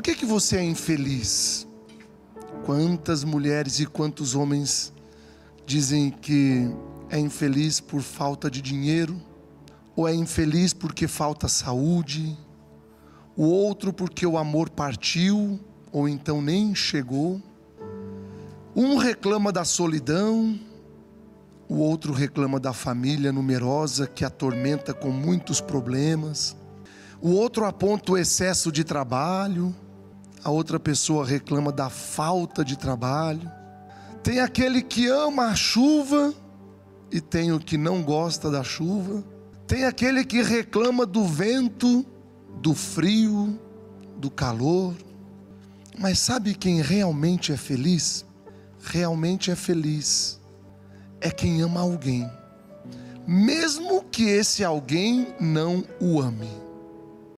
que você é infeliz? Quantas mulheres e quantos homens dizem que é infeliz por falta de dinheiro, ou é infeliz porque falta saúde, o outro porque o amor partiu, ou então nem chegou. Um reclama da solidão, o outro reclama da família numerosa que atormenta com muitos problemas. O outro aponta o excesso de trabalho, a outra pessoa reclama da falta de trabalho. Tem aquele que ama a chuva e tem o que não gosta da chuva. Tem aquele que reclama do vento, do frio, do calor. Mas sabe quem realmente é feliz? Realmente é feliz é quem ama alguém, mesmo que esse alguém não o ame.